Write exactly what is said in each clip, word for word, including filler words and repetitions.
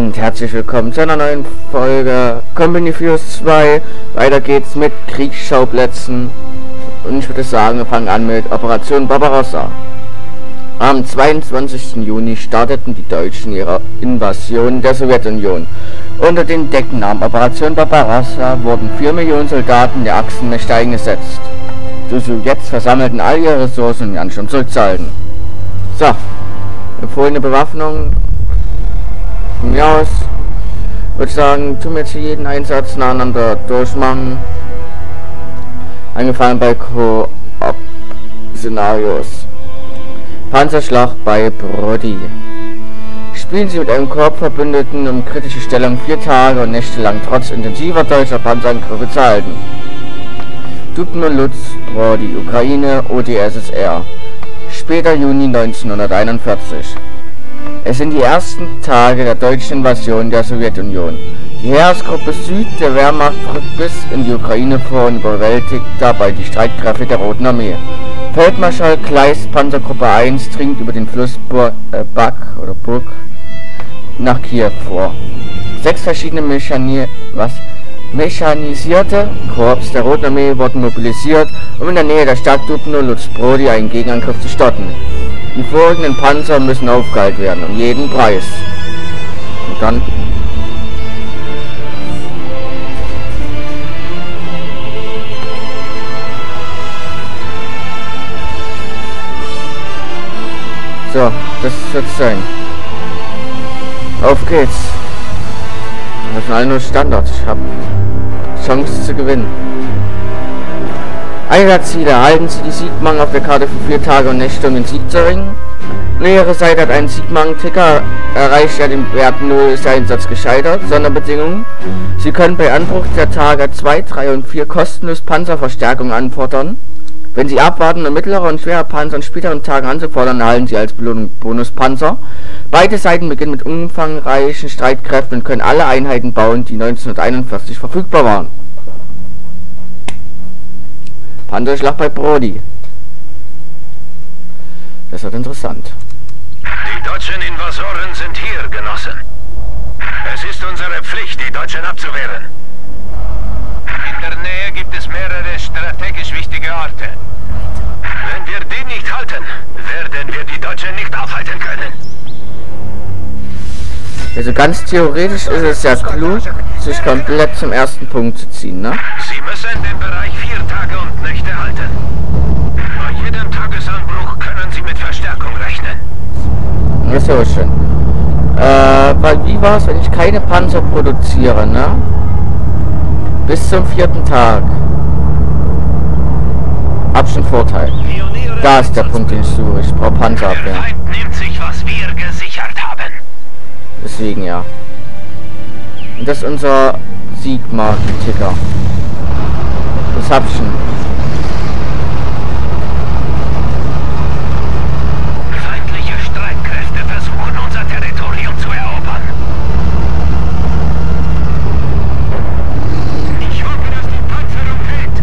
Und herzlich willkommen zu einer neuen Folge Company Fuse zwei. Weiter geht's mit Kriegsschauplätzen. Und ich würde sagen, wir fangen an mit Operation Barbarossa. Am zweiundzwanzigsten Juni starteten die Deutschen ihre Invasion der Sowjetunion. Unter den Decknamen Operation Barbarossa wurden vier Millionen Soldaten der Achsenmächte eingesetzt. Die Sowjets versammelten all ihre Ressourcen, um den Ansturm zurückzuhalten. So, empfohlene Bewaffnung. Von mir aus würde ich sagen, tun wir jetzt hier jeden Einsatz nacheinander durchmachen. Angefangen bei Koop-Szenarios. Panzerschlacht bei Brody. Spielen Sie mit einem Koop-Verbündeten, um kritische Stellung vier Tage und Nächte lang trotz intensiver deutscher Panzerangriffe zu halten. Dubno Lutz, Brody, Ukraine, O D S S R. Später Juni neunzehnhunderteinundvierzig. Es sind die ersten Tage der deutschen Invasion der Sowjetunion. Die Heeresgruppe Süd der Wehrmacht rückt bis in die Ukraine vor und überwältigt dabei die Streitkräfte der Roten Armee. Feldmarschall Kleist Panzergruppe eins dringt über den Fluss Bur äh, Bak oder Burg nach Kiew vor. Sechs verschiedene Mechani was? mechanisierte Korps der Roten Armee wurden mobilisiert, um in der Nähe der Stadt Dubno Lutz Brody einen Gegenangriff zu starten. Die folgenden Panzer müssen aufgehalten werden, um jeden Preis. Und dann... So, das wird sein. Auf geht's. Das sind alle nur Standards. Ich habe Chance zu gewinnen. Einsatzziele. Erhalten Sie die Siegmang auf der Karte für vier Tage und Nächte, um den Sieg zu erringen. Nur Ihre Seite hat einen Siegmang-Ticker. Erreicht ja den Wert null, ist der Einsatz gescheitert. Sonderbedingungen. Sie können bei Anbruch der Tage zwei, drei und vier kostenlos Panzerverstärkung anfordern. Wenn Sie abwarten, um mittlere und schwere Panzer an späteren Tagen anzufordern, erhalten Sie als Belohnung Bonuspanzer. Beide Seiten beginnen mit umfangreichen Streitkräften und können alle Einheiten bauen, die neunzehnhunderteinundvierzig verfügbar waren. Panzerschlacht bei Brody. Das wird interessant. Die deutschen Invasoren sind hier, Genossen. Es ist unsere Pflicht, die Deutschen abzuwehren. In der Nähe gibt es mehrere strategisch wichtige Orte. Wenn wir die nicht halten, werden wir die Deutschen nicht aufhalten können. Also ganz theoretisch ist es ja klug, sich komplett zum ersten Punkt zu ziehen, ne? Sie müssen den Bereich vier Tage und Nächte halten. Bei jedem Tagesanbruch können Sie mit Verstärkung rechnen. Das ist ja auch schön. Äh, weil wie war es, wenn ich keine Panzer produziere, ne? Bis zum vierten Tag. Hab schon Vorteil. Da ist der Punkt, den ich suche. Ich brauche Panzerabwehr. Der Feind nimmt sich, was wir gesichert haben. Deswegen ja. Und das ist unser Siegmarken-Ticker. Das hab ich schon. Feindliche Streitkräfte versuchen, unser Territorium zu erobern. Ich hoffe, dass die Panzerung hält.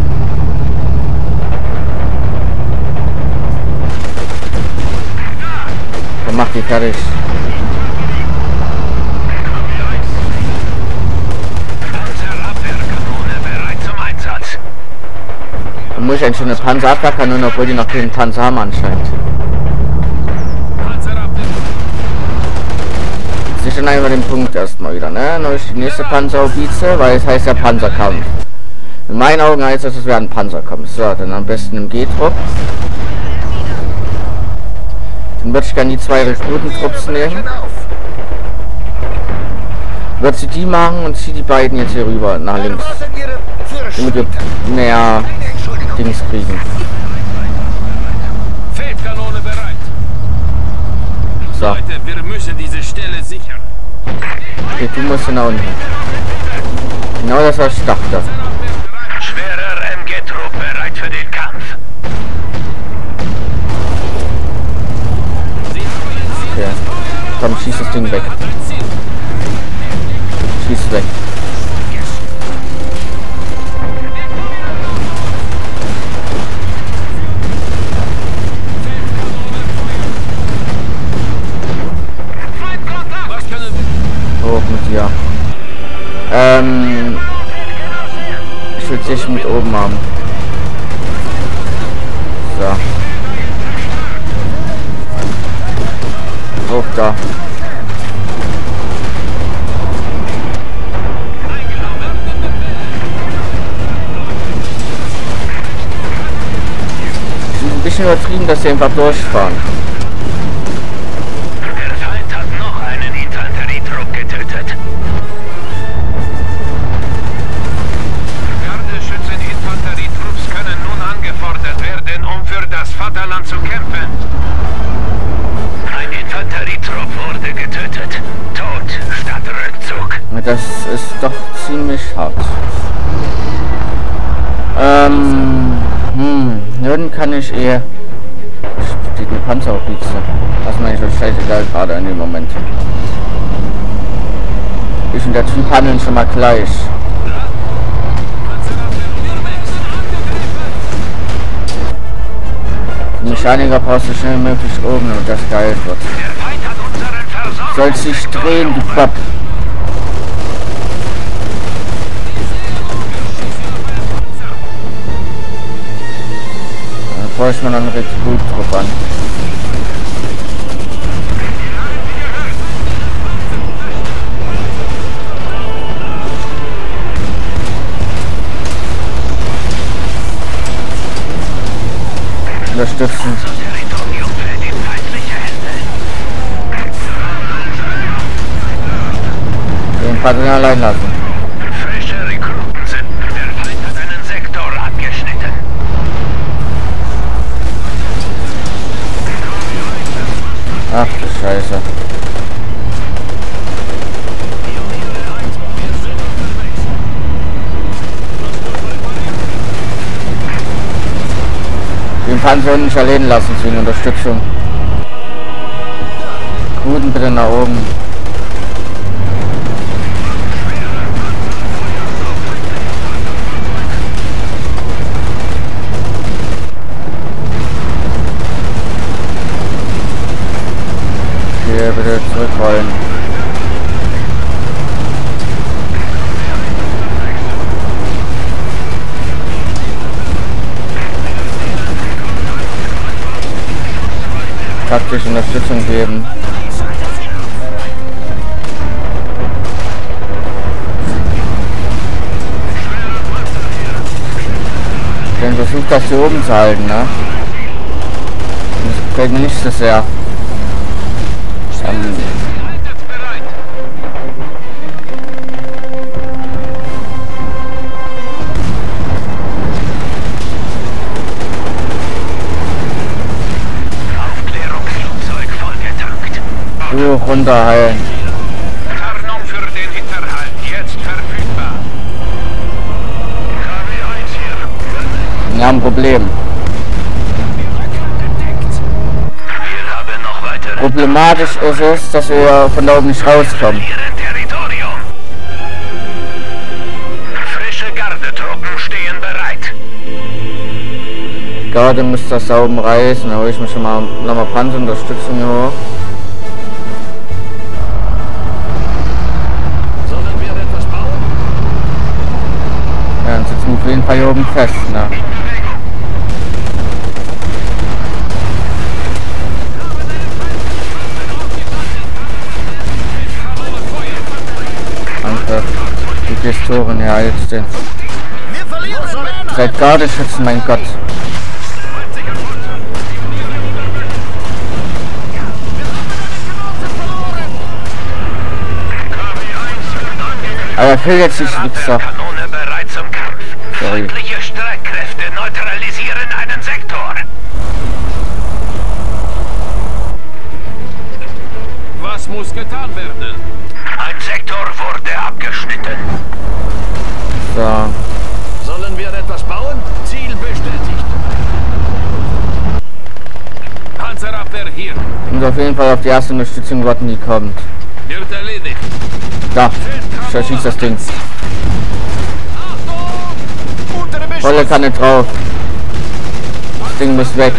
Dann macht die fertig. Dann muss ich eigentlich schon eine Panzerabwehrkanone, obwohl die noch keinen Panzer haben anscheinend. Ich dann einfach den Punkt erstmal wieder, ne? Dann ich die nächste Panzerhaubitze, weil es heißt ja Panzerkampf. In meinen Augen heißt das, es wäre ein Panzerkampf. So, dann am besten im G-Trupp. Dann würde ich gerne die zwei Rekrutentrupps nehmen. Würde sie die machen und ziehe die beiden jetzt hier rüber nach links. Damit wir mehr Dings kriegen. Feldkanone bereit. So. Leute, wir müssen diese Stelle sichern. Okay, du musst nach unten. Genau das, was ich dachte. Schwerer M G-Trupp bereit für den Kampf. Okay. Komm, schieß das Ding weg. Schieß weg. hoch mit dir. Ähm, ich will dich mit oben haben. So. Hoch da. Es ist ein bisschen übertrieben, dass sie einfach durchfahren. Der Feind hat noch einen Infanterietrupp getötet. Gardeschützen-Infanterietrupps können nun angefordert werden, um für das Vaterland zu kämpfen. Ein Infanterietrupp wurde getötet. Tod statt Rückzug. Das ist doch ziemlich hart. Ähm, hm, nun kann ich eher... Steht eine Panzerhaubitze. Das meine ich, das scheißegal gerade in dem Moment. Ich und der Typ handeln schon mal gleich. Die Mechaniker brauchst du schnell möglich oben, damit das geil wird. Soll sich drehen, du Papp. Dann brauche ich mir noch einen Rekrut-Trupp an. Unterstützen. Den Partner allein lassen. Frische Rekruten sind. Der Feind hat einen Sektor abgeschnitten. Ach du Scheiße. Den Panzer nicht allein lassen, wegen Unterstützung. Guten bitte nach oben. Hier bitte zurückrollen. Taktische Unterstützung geben. Dann versucht das hier oben zu halten, ne? Das gefällt mir nicht so sehr. Ähm Du runterheilen. Tarnung für den Hinterhalt jetzt verfügbar. K W eins hier. Wir haben ein Problem. Wir haben noch weitere. Problematisch ist es, dass wir von da oben nicht rauskommen. Ihren Territorium. Frische Gardetruppen stehen bereit. Garde müsste das da oben reißen. Da hole ich mir schon mal nochmal Panzerunterstützung hier hoch. Ja, dann sitzen wir auf jeden Fall hier oben fest, ne? Danke. Die Pistolen, ja, jetzt den. Seid Gardeschützen, mein Gott. Aber will jetzt nicht Wichser. Kanone bereit zum Kampf. Sorry. Feindliche Streitkräfte neutralisieren einen Sektor. Was muss getan werden? Ein Sektor wurde abgeschnitten. So. Sollen wir etwas bauen? Ziel bestätigt. Panzerabwehr hier. Ich muss auf jeden Fall auf die erste Unterstützung warten, die kommt. Wird erledigt. Da, schießt das Ding. Volle Kanne drauf. Das Ding muss weg.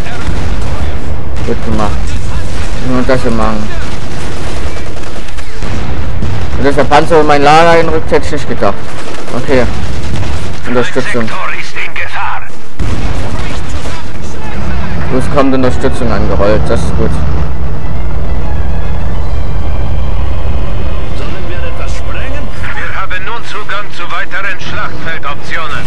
Gut gemacht. Nur das hier machen. Dass der Panzer in mein Lager einrückt, hätte ich nicht gedacht. Okay. Unterstützung. Es kommt Unterstützung angerollt, das ist gut. Sollen wir etwas sprengen? Wir haben nun Zugang zu weiteren Schlachtfeldoptionen.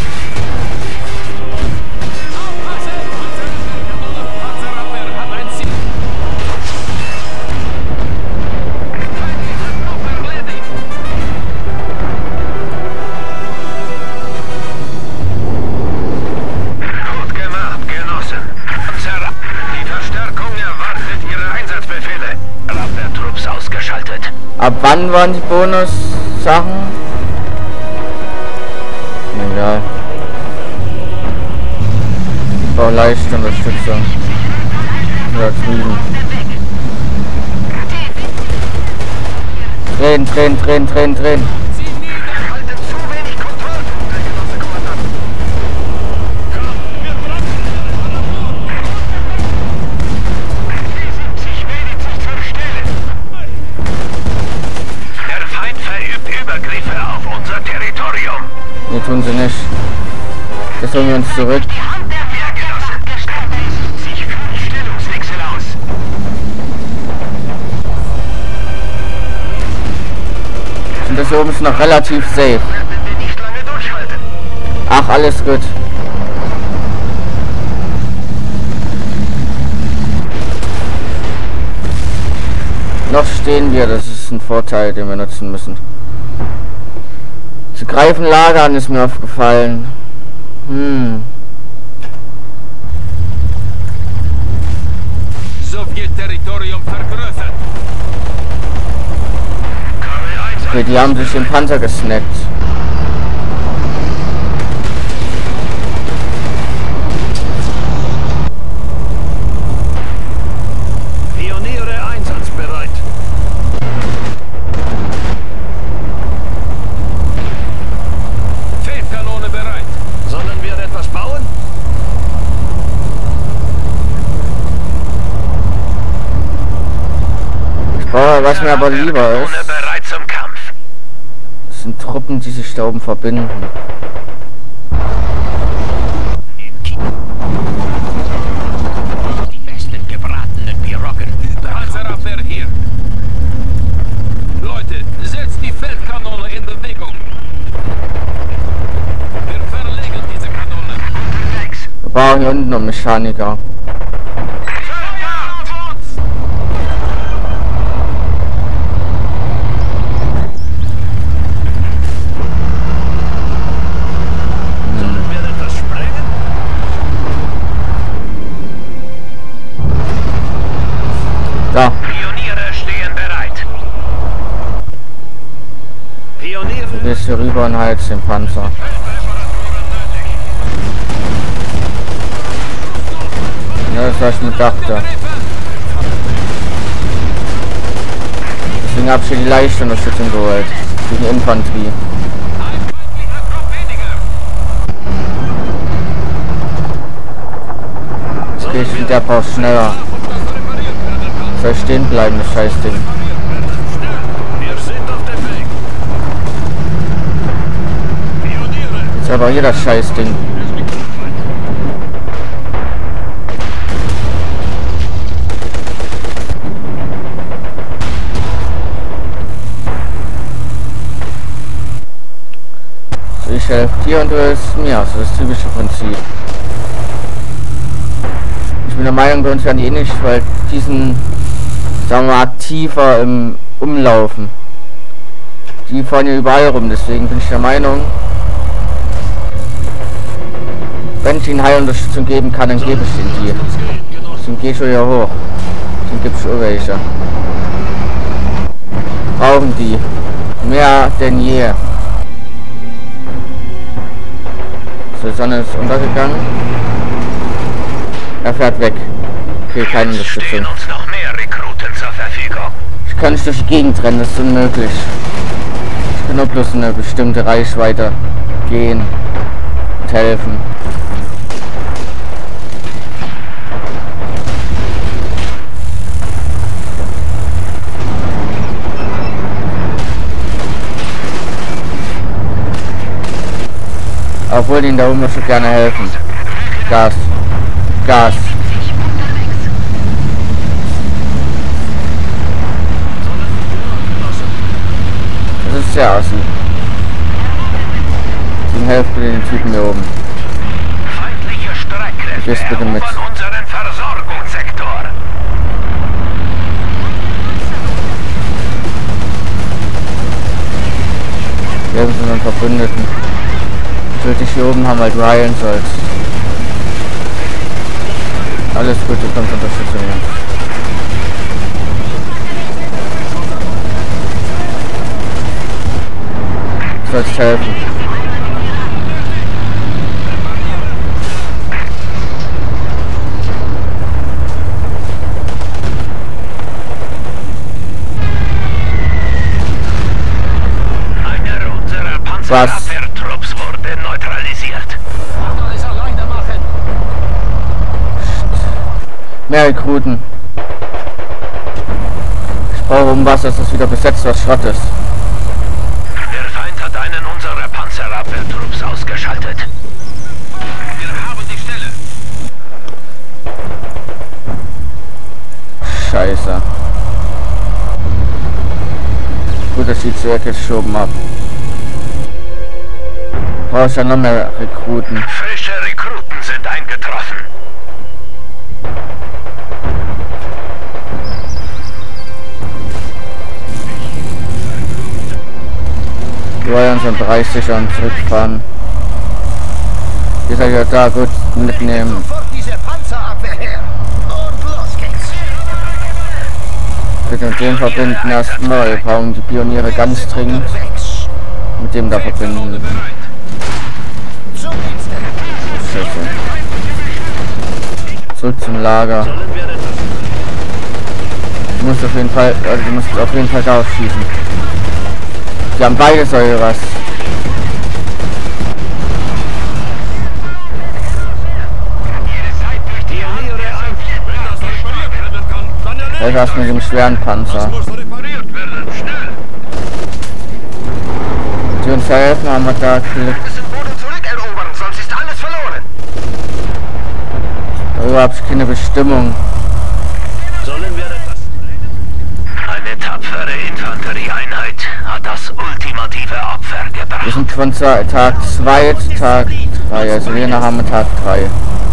Ab wann waren die Bonus-Sachen? Egal. Ich brauche leichte Unterstützung. Da drüben. Drehen, drehen, drehen, drehen, drehen. Nee, tun sie nicht. Jetzt holen wir uns zurück. Und das hier oben ist noch relativ safe. Ach, alles gut. Noch stehen wir, das ist ein Vorteil, den wir nutzen müssen. Zu greifen, lagern ist mir aufgefallen. Hm. Sowjetterritorium vergrößert. Okay, die haben sich den Panzer gesnackt. Pioniere einsatzbereit. Feldkanone bereit. Sollen wir etwas bauen? Ich brauche, was mir aber lieber ist, Bereit zum Kampf. sind Truppen, die sich da oben verbinden. Die besten gebratenen Piroggen überhaupt. Panzerabwehr hier. Leute, setzt die Feldkanone in Bewegung. Wir verlegen diese Kanone. Wir brauchen hier unten einen Mechaniker. Da. Pioniere stehen bereit. Pioniere. Du gehst hier rüber und heizt den Panzer. Ja, das was ich mir dachte. Deswegen habe ich hier die leichte Unterstützung geholt. Gegen Infanterie. Jetzt gehe ich wieder brauchst schneller. Soll stehen bleiben, das Scheißding. Wir sind auf dem Weg. Pioniere. Jetzt aber hier das Scheißding. So, ich helfe dir und du hilfst mir. Also das typische Prinzip. Ich bin der Meinung, bei uns werden die eh nicht, weil diesen, sagen wir mal, aktiver im Umlaufen. Die fahren ja überall rum, deswegen bin ich der Meinung, wenn ich ihnen Heilunterstützung geben kann, dann gebe ich ihnen die. Deswegen gehe ich schon hier hoch. Deswegen gibt es schon welche. Brauchen die. Mehr denn je. So, die Sonne ist untergegangen. Er fährt weg. Okay, keine Unterstützung. Stehen uns noch mehr Rekruten zur Verfügung. Ich kann nicht durch die Gegend rennen, das ist unmöglich. Ich kann nur bloß eine bestimmte Reichweite gehen und helfen. Obwohl die da oben schon gerne helfen. Gas. Gas. Das ist sehr assi. Die Hälfte den Typen hier oben. Feindliche Streitkräfte Gehst bitte mit. erobern unseren Versorgungssektor. Wir sind unseren Verbündeten. Natürlich hier oben haben halt Ryan als. Alles gut, du kommst Unterstützung her. Du sollst helfen. Einer unserer Panzerabwehrtrupps wurde neutralisiert. Alles alleine machen. Mehr Rekruten. Ich brauche um was, dass das wieder besetzt, was Schrott ist. Der Feind hat einen unserer Panzerabwehrtrupps ausgeschaltet. Wir haben die Stelle. Scheiße. Gut, dass die Zwerge geschoben ab. Brauche ich ja noch mehr Rekruten. Frische Rekruten sind eingetroffen. Die wollen uns im Bereich sicher und zurückfahren. Ihr seid ja da, gut mitnehmen. Sofort diese Panzerabwehr her. Und los geht's. Bitte mit dem verbinden erstmal. Wir brauchen die Pioniere ganz dringend. Unterwegs. Mit dem da verbinden. Zum Dienste. Scheiße. Zurück zum Lager. Du musst auf jeden Fall, also du musst auf jeden Fall darauf schießen. Die haben beide Säuras. Das war's mit dem schweren Panzer. Die uns helfen, haben wir da Glück. müssen Boden zurückerobern, sonst ist alles verloren. Überhaupt keine Bestimmung. Sollen wir etwas? Eine tapfere Infanterieeinheit hat das ultimative Opfer Wir gebracht. sind von Tag zwei zu Tag drei, also wir haben wir Tag drei.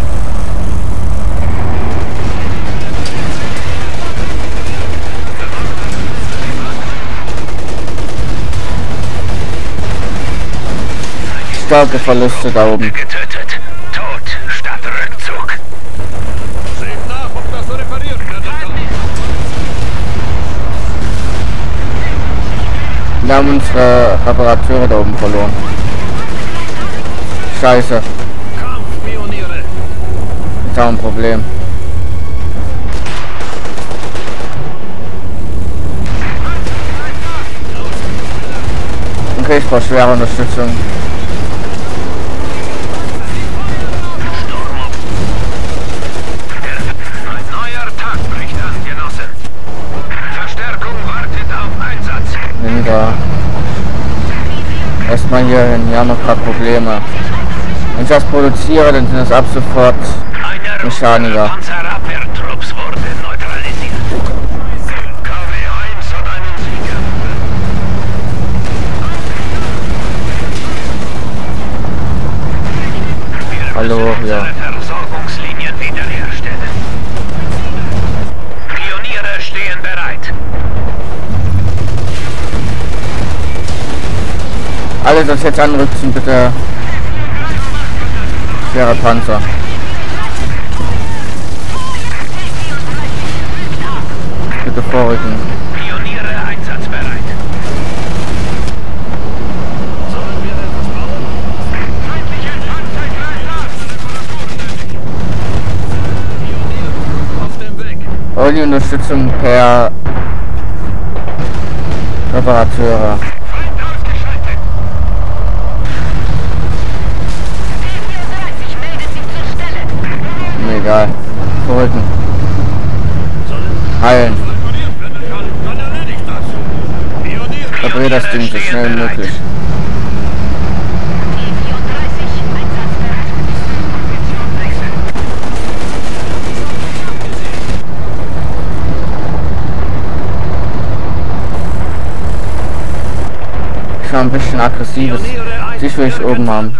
Starke Verluste da oben. Getötet. Tod statt Rückzug. Seht nach, ob das repariert werden kann. Wir haben unsere Reparateure da oben verloren. Scheiße, Kampfpioniere. da ein Problem. Okay, ich brauche schwere Unterstützung. Ein neuer Tag bricht an, Genossen. Verstärkung wartet auf Einsatz. Nieder. Erstmal hier hin, hier haben wir gerade Probleme. Wenn ich das produziere, dann sind es ab sofort Einer Mechaniker. unserer Panzerabwehrtrupps wurde neutralisiert. K W eins hat einen Sieger. Wir Hallo, müssen ja. unsere Versorgungslinien wiederherstellen. Pioniere stehen bereit. Alle, das jetzt anrücken, bitte. Schwerer Panzer. Bitte vorrücken. Pioniere einsatzbereit. Sollen wir etwas bauen? Feindliche Panzergreifer! Auf dem Weg. Oh, die Unterstützung per Reparateure. Feind ausgeschaltet! Mir egal. Vorrücken. Heilen. Repariert werden kann, dann erledigt das. Pioniere. Reparier das Ding so schnell wie möglich. ein bisschen aggressives. Dich will ich oben haben.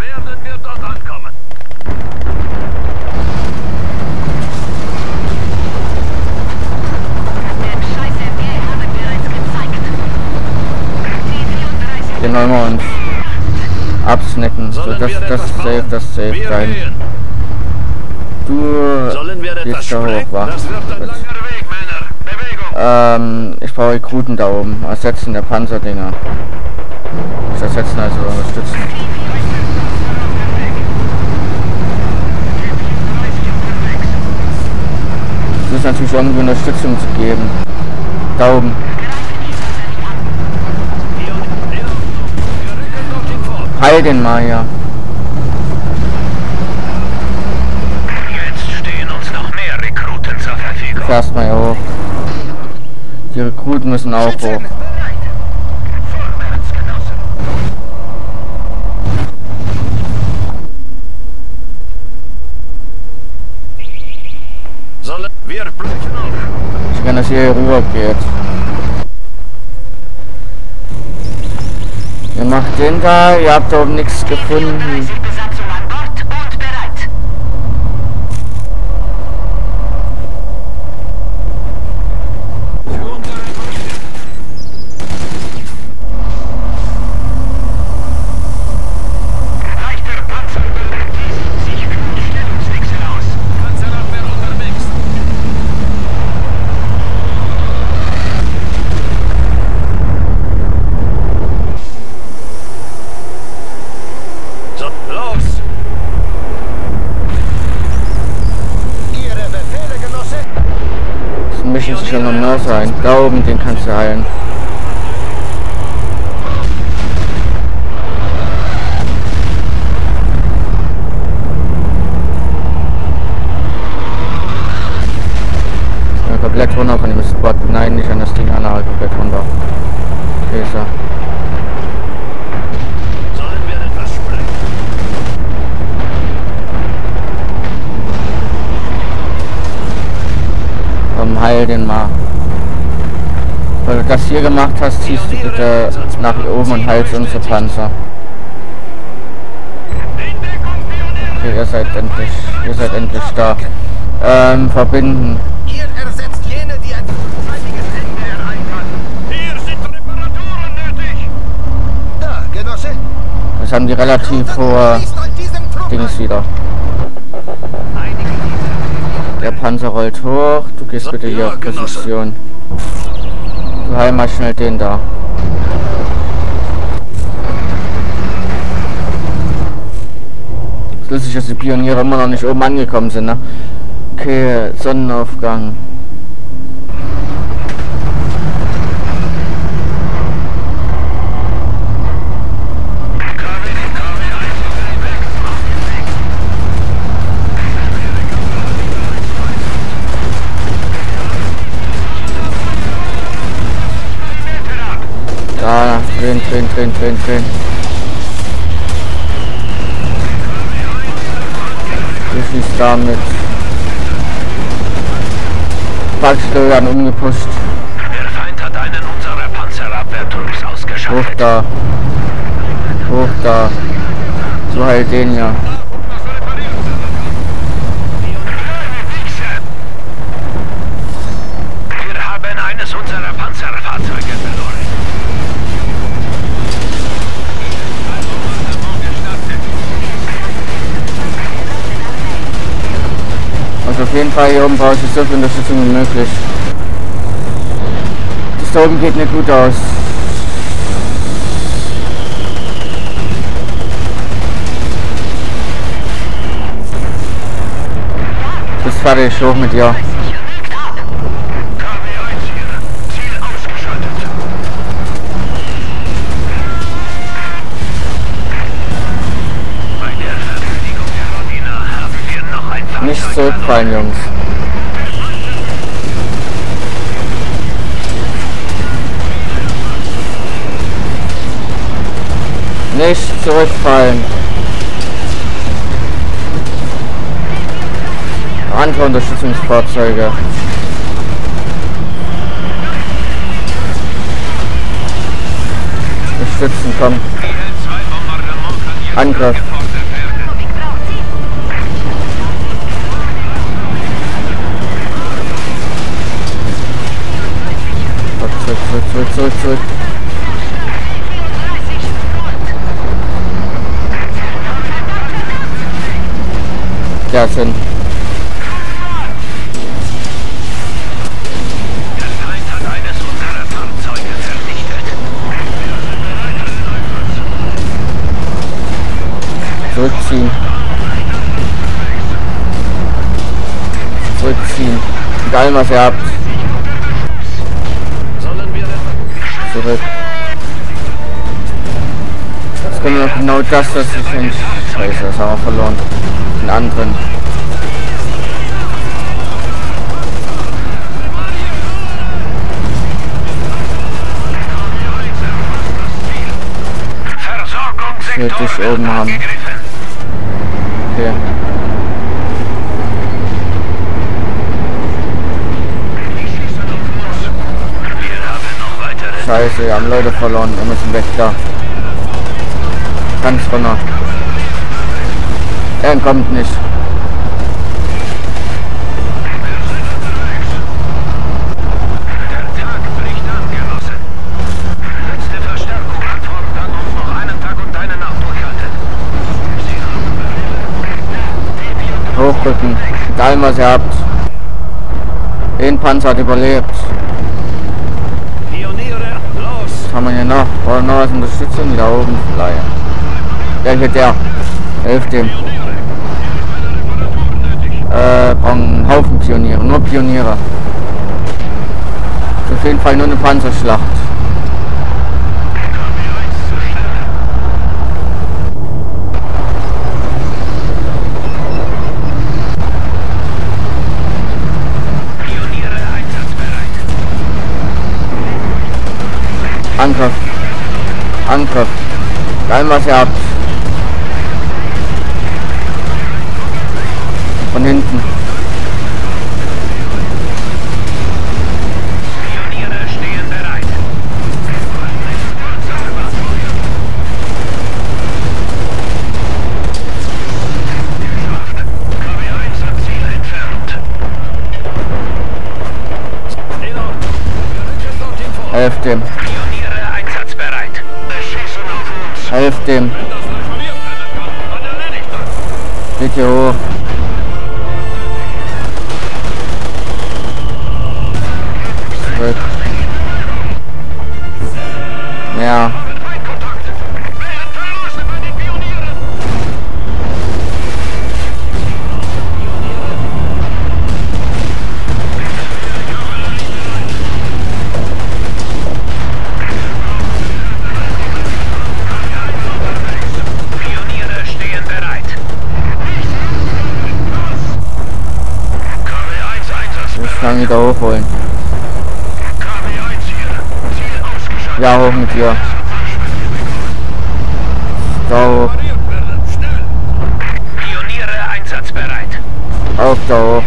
Den wollen wir uns absnacken. So, das, das ist safe, das ist safe sein. Du gehst da hoch, wa? Ähm, ich brauche Rekruten da oben. Ersetzen der Panzerdinger. Ich ersetzen also unterstützen. Es ist natürlich irgendwie Unterstützung zu geben. Da oben. Heil den mal, ja. Jetzt stehen uns noch mehr Rekruten zur Verfügung. Fährst mal hier hoch. Die Rekruten müssen auch hoch. Wir brechen auf. Ich kann, dass hier rüber geht. Ihr macht den da, ihr habt da oben nichts gefunden. Besatzung an Bord und bereit. Leichter Panzer bereit. Sie führen Stellungswechsel aus. Panzerabwehr unterwegs. So, los! Ihre Befehle, Genosse! Es müssen schon noch mehr sein. Da oben, den kannst du heilen. Ja, komplett runter von dem Spot. Nein, nicht an das Ding anhaken, komplett runter. Okay, so. Sollen wir etwas sprechen? Komm, heil den mal. Weil du das hier gemacht hast, ziehst du bitte nach oben und heilst unsere Panzer. Okay, ihr seid endlich, ihr seid endlich da. Ähm, verbinden. Ihr ersetzt jene, die ein frühzeitiges Ende erreichen kann. Hier sind Reparaturen nötig! Da, Genosse! Das haben die relativ hohe Dings wieder. Der Panzer rollt hoch. Du gehst bitte hier auf Position. Du heil mal schnell den da. Es ist lustig, dass die Pioniere immer noch nicht oben angekommen sind, ne? Okay, Sonnenaufgang. Da, drehen, drehen, drehen, drehen, drehen. Du schießt damit. Packsteuern umgepusht. Der Feind hat einen unserer Panzerabwehrtrupps Hoch ausgeschaltet. da. Hoch da. So halt den ja. Wir haben eines unserer Panzerfahrzeuge verloren. Also auf jeden Fall hier oben brauche ich so viel Unterstützung wie möglich. Das da oben geht nicht gut aus. Bist fertig, hoch mit dir. K W eins hier. Ziel ausgeschaltet. Bei der Verteidigung der Rodina haben wir noch ein Fahrzeug Nicht zurückfallen, Jungs. Nicht zurückfallen. Andere Unterstützungsfahrzeuge. Stützen kommen. Angriff. Zurück, zurück, zurück, zurück, zurück. Ja, sind. Zurückziehen. Zurückziehen. Egal was ihr habt. Zurück. Jetzt kommt noch genau das, was ich nicht. Scheiße, das haben wir verloren. Den anderen. Ich will dich oben haben. Okay. Scheiße, wir haben Leute verloren. Wir müssen weg da. Ganz runter. Er kommt nicht. Hochrücken. Egal was ihr habt. Den Panzer hat überlebt. Was haben wir hier noch? Brauchen noch was Unterstützung? Da oben vielleicht. Der hier, der. Hilft dem. Äh, brauchen einen Haufen Pioniere. Nur Pioniere. Ist auf jeden Fall nur eine Panzerschlacht. Angriff. Angriff. Egal was ihr habt. Von hinten. Pioniere stehen bereit. K W eins am Ziel entfernt. Helft dem. Helft dem. Geht hier hoch. Zurück. Ja. Kann wieder hochholen. Ja, hoch mit dir. Da hoch. Pioniere einsatzbereit. Auch da hoch.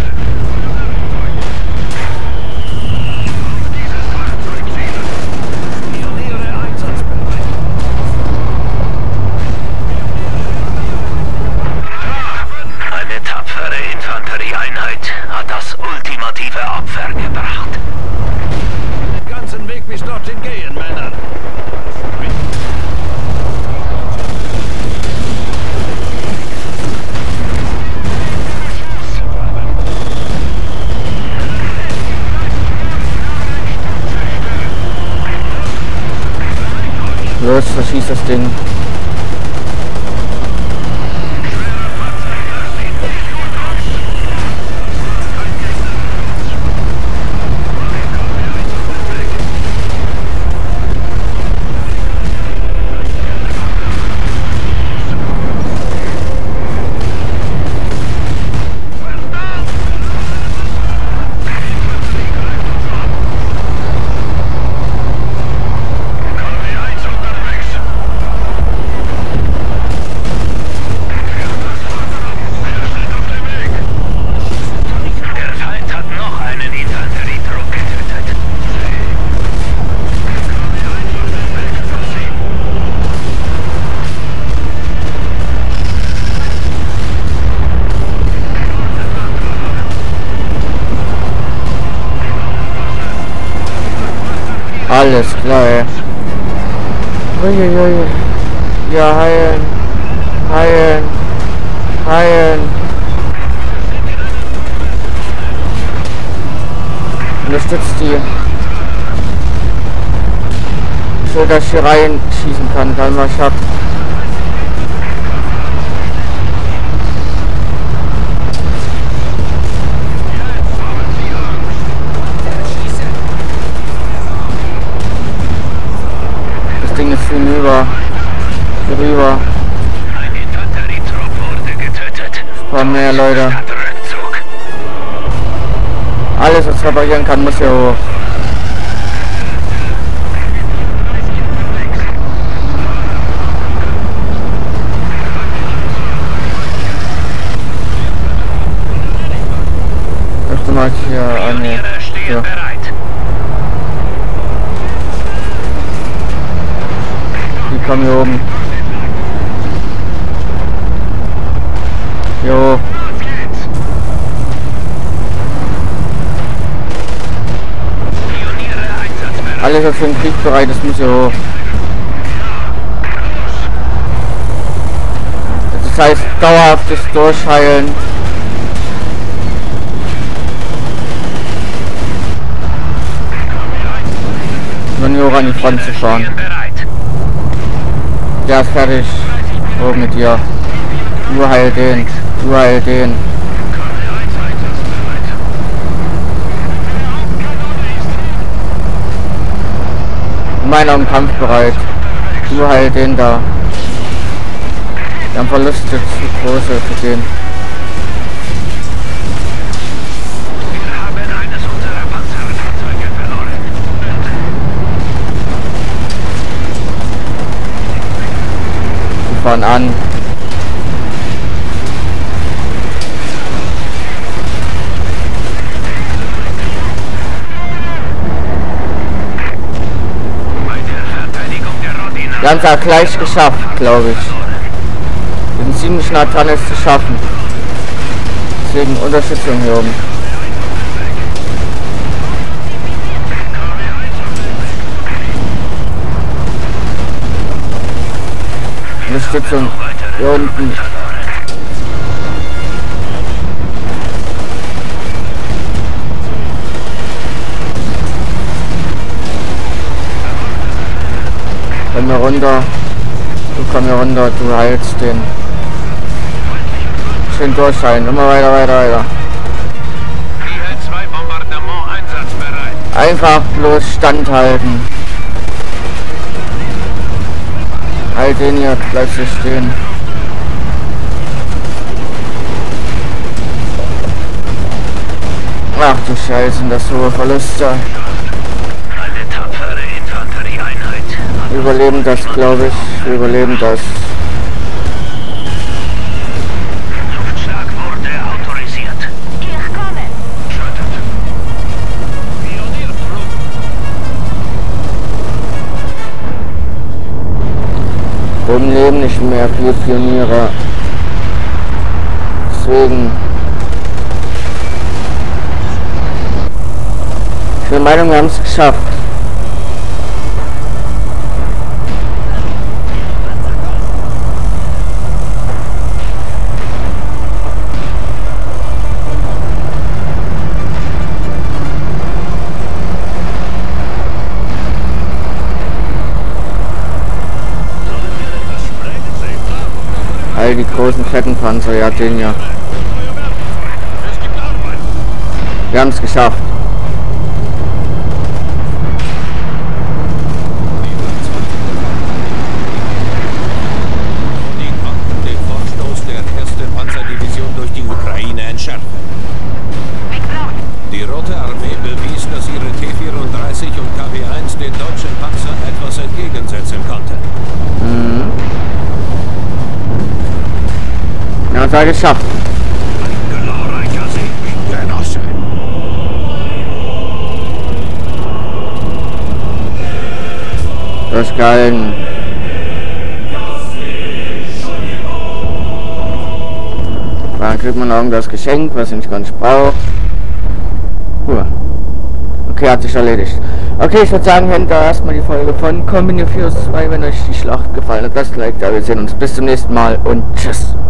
Eine tapfere Infanterieeinheit hat das ultimative Opfer gebracht. Den ganzen Weg bis dorthin gehen, Männer. Los, verschießt das Ding. Alles klar, ey. Uiuiui. Ja, heilen. Heilen. Heilen. Unterstützt die. So, dass ich hier rein schießen kann, dann was ich hab. Das Ding ist hinüber. Hier rüber. Ein Infanterietrupp wurde getötet. Ein paar mehr Leute. Rückzug. Alles, was reparieren kann, muss hier hoch. Möchte mal hier an. Pioniere stehen Ja. bereit. Die kommen hier oben. Jo. Los geht's. Pioniere einsatzbereit. Alles, was für den Krieg bereit ist, muss hier hoch. Das heißt, dauerhaftes Durchheilen. Nur nur an die Front zu fahren. Stehen bereit. Der ist fertig. Oh, mit dir. Du heil den. Du heil den. Meiner im Kampf bereit. Du heil den da. Wir haben Verluste zu große für den. Wir haben eines unserer Panzerfahrzeuge verloren. Die fahren an. Bei der Verteidigung der Rodina. Wir haben es auch gleich geschafft, glaube ich. Wir sind ziemlich nah dran, es zu schaffen. Deswegen Unterstützung hier oben. Unterstützung hier unten. Komm hier runter. Du komm hier runter, du heilst den. Schön durchhalten, immer weiter, weiter, weiter. I L zwei Bombardement einsatzbereit. Einfach bloß standhalten. Halt den hier, bleibst du stehen. Ach du Scheiße, sind das hohe Verluste. Eine tapfere Infanterieeinheit. Wir überleben das, glaube ich. Wir überleben das. Luftschlag wurde autorisiert. Ich komme. Schüttet. Pioniertrupp. Oben leben nicht mehr viele Pioniere. Deswegen. Ich bin der Meinung, wir haben es geschafft. All die großen Kettenpanzer, ja den ja. Es gibt Arbeit. Wir haben es geschafft. Die konnten den Vorstoß der ersten Panzerdivision durch die Ukraine entschärfen. Die Rote Armee bewies, dass ihre T vierunddreißig und K W eins den deutschen Panzern etwas entgegensetzen konnten. Mhm. Ja, das war geschafft. Ein glorreicher Sieg, Genosse. Durchgehalten. Dann kriegt man noch irgendwas Geschenk, was ich nicht ganz brauche. Cool. Okay, hat sich erledigt. Okay, ich würde sagen, wenn da erstmal die Folge von Company of Heroes zwei, wenn euch die Schlacht gefallen hat, lasst ein Like da. Wir sehen uns bis zum nächsten Mal und tschüss.